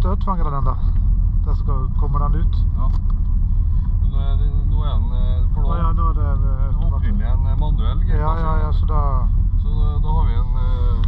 støtfanger den da? Der skal komme den ut? Ja. Nå er den, for da ja, nå er det opprinnelig en manuell girkasse. Ja, så da har vi en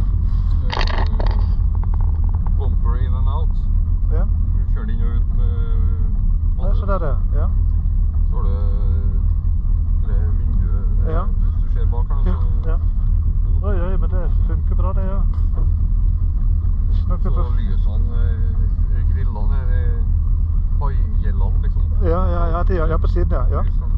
bumper in and out. Ja. Vi kjører den inn og ut med manuell. Ja, så det er det, ja. Så har det vinduet, ja. Hvis du ser bak her, så... Ja. Oi, men det funker bra det, ja. Så lysene, grillene, haigellene liksom. Ja, på siden, ja.